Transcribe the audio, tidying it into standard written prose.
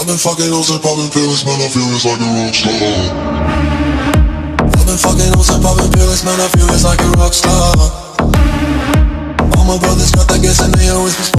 I've been fucking hoes and popping pills, man, I feel it's like a rock star. I've been fucking hoes and popping pills, man, I feel it's like a rock star. All my brothers got that gas and they always be